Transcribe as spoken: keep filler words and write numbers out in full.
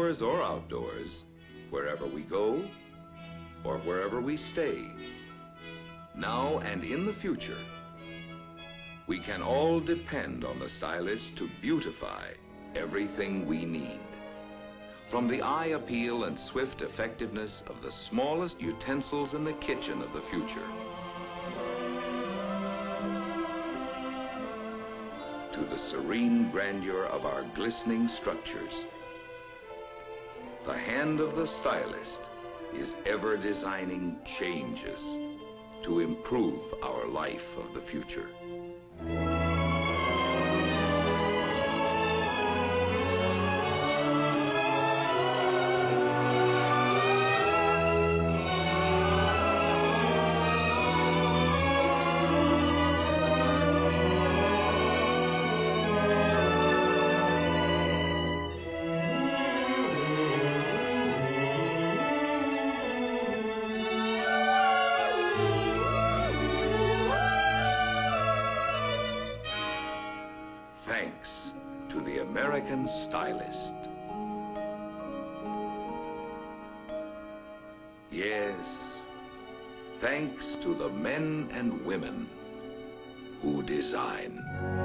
indoors or outdoors, wherever we go or wherever we stay, now and in the future, we can all depend on the stylist to beautify everything we need. From the eye appeal and swift effectiveness of the smallest utensils in the kitchen of the future, to the serene grandeur of our glistening structures, the hand of the stylist is ever designing changes to improve our life of the future. Thanks to the American stylist. Yes, thanks to the men and women who design.